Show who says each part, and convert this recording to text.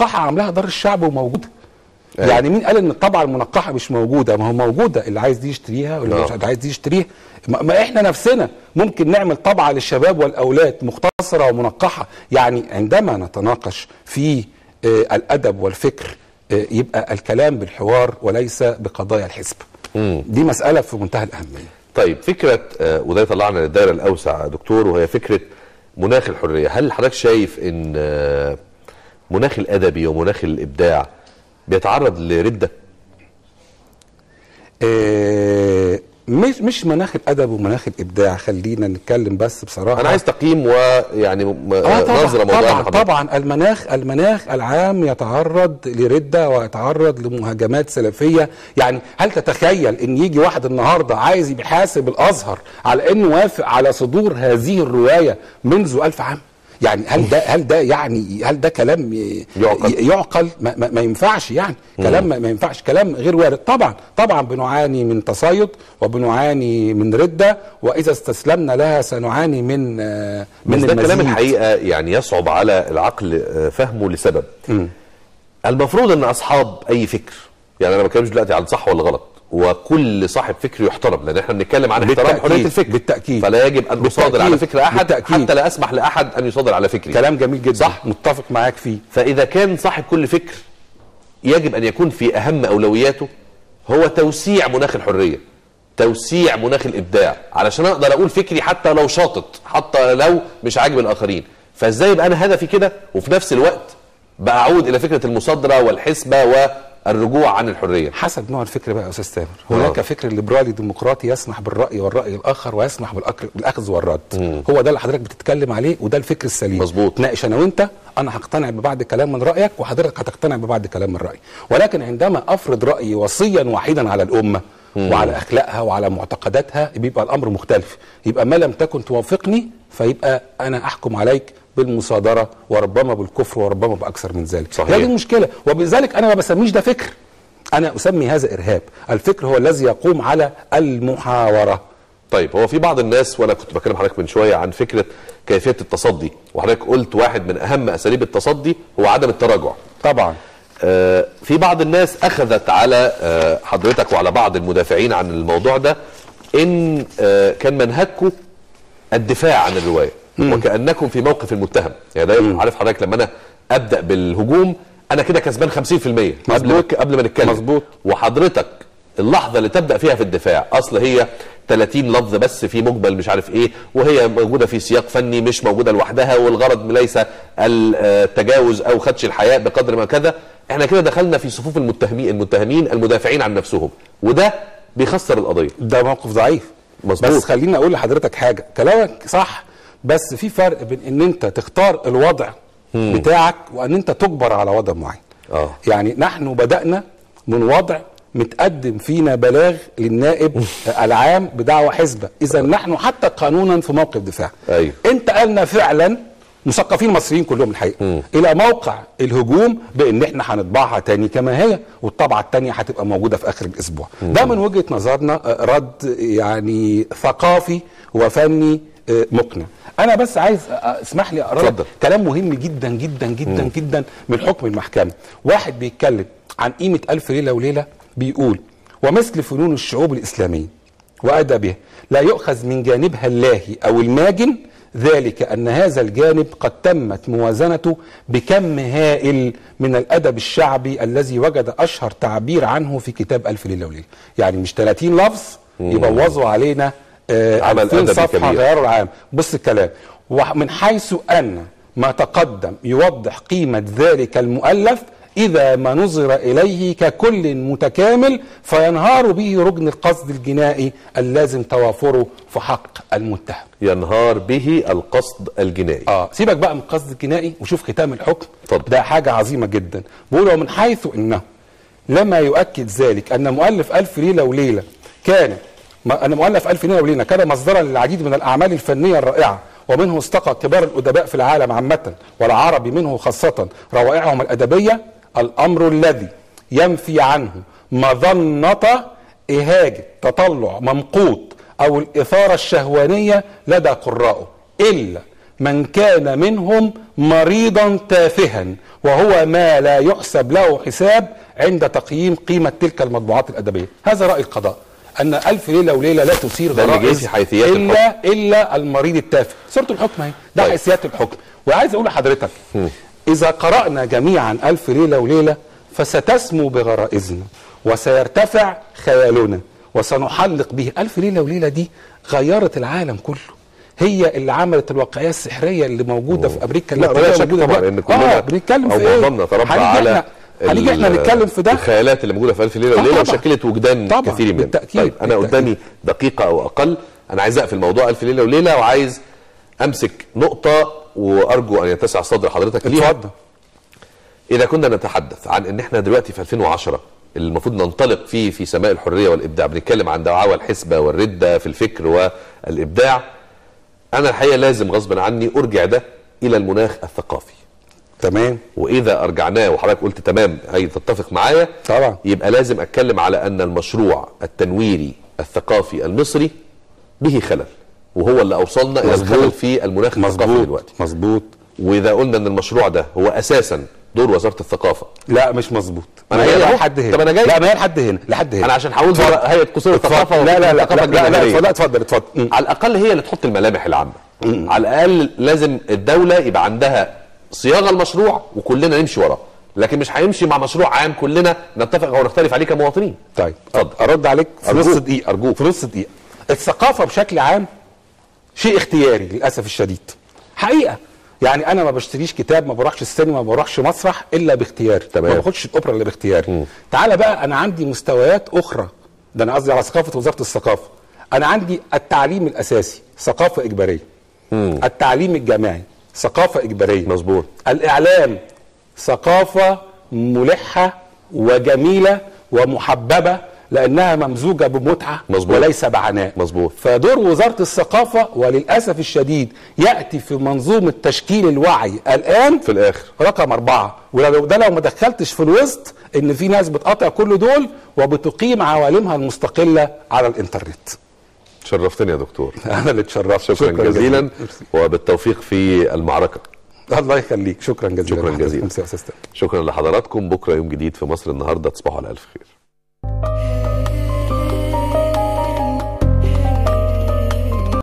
Speaker 1: المنقحه عاملاها دار الشعب وموجوده. يعني مين قال ان الطبعه المنقحه مش موجوده؟ ما هو موجوده، اللي عايز دي يشتريها واللي مش عايز دي يشتريها. ما احنا نفسنا ممكن نعمل طبعه للشباب والاولاد مختصره ومنقحه. يعني عندما نتناقش في الادب والفكر يبقى الكلام بالحوار وليس بقضايا الحزب. دي مساله في منتهى الاهميه.
Speaker 2: طيب فكره وده يطلعنا للدائره الاوسع يا دكتور، وهي فكره مناخ الحريه. هل حضرتك شايف ان مناخ الادبي ومناخ الابداع بيتعرض لرده؟
Speaker 1: مش مناخ الادب ومناخ الابداع، خلينا نتكلم بس بصراحه.
Speaker 2: انا عايز تقييم ويعني نظره موضوعيه.
Speaker 1: طبعا المناخ العام يتعرض لرده ويتعرض لمهاجمات سلفيه. يعني هل تتخيل ان يجي واحد النهارده عايز يحاسب الازهر على انه وافق على صدور هذه الروايه منذ 1000 عام؟ يعني هل ده كلام يعقل؟ ما ينفعش. يعني كلام ما ينفعش، كلام غير وارد. طبعا بنعاني من تصايد وبنعاني من رده، واذا استسلمنا لها سنعاني من
Speaker 2: ده كلام الحقيقه يعني يصعب على العقل فهمه لسبب. المفروض ان اصحاب اي فكر، يعني انا ما بتكلمش دلوقتي عن صح ولا غلط، وكل صاحب فكر يحترم، لان احنا بنتكلم عن احترام حريه الفكر
Speaker 1: بالتاكيد،
Speaker 2: فلا يجب ان نصادر على فكر احد
Speaker 1: بالتأكيد.
Speaker 2: حتى لا اسمح لاحد ان يصادر على فكري.
Speaker 1: كلام جميل جدا،
Speaker 2: صح،
Speaker 1: متفق معاك فيه.
Speaker 2: فاذا كان صاحب كل فكر يجب ان يكون في اهم اولوياته هو توسيع مناخ الحريه، توسيع مناخ الابداع، علشان اقدر اقول فكري حتى لو شاطط، حتى لو مش عاجب الاخرين. فازاي يبقى انا هدفي كده وفي نفس الوقت بعود الى فكره المصادره والحسبه والرجوع عن الحريه؟
Speaker 1: حسب نوع الفكر بقى يا استاذ تامر. هناك فكر ليبرالي ديمقراطي يسمح بالراي والراي الاخر ويسمح بالاخذ والرد. هو ده اللي حضرتك بتتكلم عليه، وده الفكر السليم.
Speaker 2: مظبوط.
Speaker 1: ناقش انا وانت، انا هقتنع ببعض كلام من رايك وحضرتك هتقتنع ببعض كلام من رايي. ولكن عندما افرض رايي وصيا واحدا على الامه وعلى اخلاقها وعلى معتقداتها، بيبقى الامر مختلف. يبقى ما لم تكن توافقني فيبقى انا احكم عليك بالمصادره وربما بالكفر وربما باكثر من ذلك.
Speaker 2: صحيح.
Speaker 1: هذه المشكله، وبذلك انا ما بسميش ده فكر، انا اسمي هذا ارهاب. الفكر هو الذي يقوم على المحاوره.
Speaker 2: طيب هو في بعض الناس، وانا كنت بكلم حضرتك من شويه عن فكره كيفيه التصدي، وحضرتك قلت واحد من اهم اساليب التصدي هو عدم التراجع.
Speaker 1: طبعا
Speaker 2: في بعض الناس اخذت على حضرتك وعلى بعض المدافعين عن الموضوع ده ان كان منهجكم الدفاع عن الروايه وكانكم في موقف المتهم. يعني ده عارف حضرتك، لما انا ابدا بالهجوم انا كده كسبان 50% قبل ما نتكلم.
Speaker 1: مظبوط.
Speaker 2: وحضرتك اللحظه اللي تبدا فيها في الدفاع اصل هي 30 لفظ بس في مجمل مش عارف ايه، وهي موجوده في سياق فني مش موجوده لوحدها، والغرض ليس التجاوز او خدش الحياء بقدر ما كذا. احنا كده دخلنا في صفوف المتهمين المدافعين عن نفسهم، وده بيخسر القضيه.
Speaker 1: ده موقف ضعيف.
Speaker 2: مظبوط.
Speaker 1: بس خليني اقول لحضرتك حاجه، كلامك صح، بس في فرق بين ان انت تختار الوضع بتاعك وان انت تجبر على وضع معين. يعني نحن بدأنا من وضع متقدم فينا بلاغ للنائب العام بدعوى حزبه، اذا نحن حتى قانونا في موقف دفاع.
Speaker 2: أيوه.
Speaker 1: انتقلنا فعلا مثقفين مصريين كلهم الحقيقه الى موقع الهجوم بان احنا هنطبعها تاني كما هي، والطبعه التانيه هتبقى موجوده في اخر الاسبوع. ده من وجهه نظرنا رد يعني ثقافي وفني مقنع. انا بس عايز اسمح لي اقرا لك كلام مهم جدا جدا جدا جدا من حكم المحكمه. واحد بيتكلم عن قيمه ألف ليله وليله، بيقول: ومثل فنون الشعوب الاسلاميه وادبها لا يؤخذ من جانبها اللاهي او الماجن ذلك ان هذا الجانب قد تمت موازنته بكم هائل من الادب الشعبي الذي وجد اشهر تعبير عنه في كتاب ألف ليله وليله. يعني مش 30 لفظ يبوظوا علينا 2000 صفحه غيروا العام. بص الكلام: ومن حيث ان ما تقدم يوضح قيمه ذلك المؤلف إذا ما نظر إليه ككل متكامل فينهار به ركن القصد الجنائي اللازم توافره في حق المتهم.
Speaker 2: ينهار به القصد الجنائي.
Speaker 1: سيبك بقى من القصد الجنائي وشوف ختام الحكم.
Speaker 2: فضل.
Speaker 1: ده حاجة عظيمة جدا. بيقول: ومن حيث إنه لما يؤكد ذلك أن مؤلف ألف ليلة وليلة كان مصدرا للعديد من الأعمال الفنية الرائعة، ومنه استقى كبار الأدباء في العالم عامة والعربي منه خاصة روائعهم الأدبية، الأمر الذي ينفي عنه مظنة إهاجة تطلع ممقوت أو الإثارة الشهوانية لدى قرائه، إلا من كان منهم مريضا تافها، وهو ما لا يحسب له حساب عند تقييم قيمة تلك المطبوعات الأدبية. هذا رأي القضاء، أن ألف ليلة وليلة لا تثير غرائز إلا المريض التافه. سورة الحكم اهي، ده حيثيات الحكم. وعايز أقول لحضرتك إذا قرأنا جميعا ألف ليلة وليلة فستسمو بغرائزنا وسيرتفع خيالنا وسنحلق به. ألف ليلة وليلة دي غيرت العالم كله، هي اللي عملت الواقعية السحرية اللي موجودة في أمريكا.
Speaker 2: لا بلا شك طبعا ان كلنا
Speaker 1: بنتكلم في
Speaker 2: معظمنا تربى على
Speaker 1: هنيجي احنا نتكلم في ده،
Speaker 2: الخيالات اللي موجودة في ألف ليلة وليلة وشكلت وجدان كثير منهم. طيب أنا قدامي دقيقة أو أقل، أنا عايز أقفل موضوع ألف ليلة وليلة وعايز أمسك نقطة وأرجو أن يتسع صدر حضرتك ليها.
Speaker 1: اتفضل.
Speaker 2: إذا كنا نتحدث عن إن إحنا دلوقتي في 2010 اللي المفروض ننطلق فيه في سماء الحرية والإبداع، بنتكلم عن دعاوى الحسبة والردة في الفكر والإبداع، أنا الحقيقة لازم غصبا عني أرجع ده إلى المناخ الثقافي.
Speaker 1: تمام.
Speaker 2: وإذا أرجعناه وحضرتك قلت تمام هي تتفق معايا
Speaker 1: طبعا،
Speaker 2: يبقى لازم أتكلم على أن المشروع التنويري الثقافي المصري به خلل، وهو اللي أوصلنا إلى الخلل في المناخ الثقافي دلوقتي.
Speaker 1: مظبوط.
Speaker 2: وإذا قلنا أن المشروع ده هو أساسا دور وزارة الثقافة،
Speaker 1: لا مش مظبوط.
Speaker 2: ما هي لحد هنا. طب أنا جاي،
Speaker 1: لا ما هي لحد هنا، لحد هنا.
Speaker 2: أنا عشان هقول هيئة قصور الثقافة
Speaker 1: لا لا لا لا اتفضل.
Speaker 2: على الأقل هي اللي تحط الملامح العامة. على الأقل لازم الدولة يبقى عندها صياغة المشروع وكلنا نمشي وراه، لكن مش هيمشي مع مشروع عام كلنا نتفق او نختلف عليه كمواطنين.
Speaker 1: طيب اتفضل. ارد عليك في نص دقيقة ارجوك، في نص دقيقة. الثقافة بشكل عام شيء اختياري للاسف الشديد، حقيقة. يعني انا ما بشتريش كتاب، ما بروحش السينما، ما بروحش مسرح الا باختياري، ما باخدش الاوبرا الا باختياري. تعالى بقى، انا عندي مستويات اخرى، ده انا قصدي على ثقافة وزارة الثقافة. انا عندي التعليم الاساسي ثقافة اجبارية، التعليم الجامعي ثقافة إجبارية،
Speaker 2: مظبوط،
Speaker 1: الإعلام ثقافة ملحة وجميلة ومحببة لأنها ممزوجة بمتعة، مظبوط، وليس بعناء،
Speaker 2: مظبوط.
Speaker 1: فدور وزارة الثقافة وللأسف الشديد يأتي في منظومة تشكيل الوعي الآن
Speaker 2: في الآخر
Speaker 1: رقم 4. ولو ده لو ما دخلتش في الوسط إن في ناس بتقاطع كل دول وبتقيم عوالمها المستقلة على الإنترنت.
Speaker 2: شرفتني يا دكتور.
Speaker 1: أنا اللي اتشرفت.
Speaker 2: شكرا جزيلا وبالتوفيق في المعركة.
Speaker 1: الله يخليك. شكرا جزيلا.
Speaker 2: شكرا جزيلا. شكرا لحضراتكم. بكرة يوم جديد في مصر النهاردة. تصبحوا على ألف خير.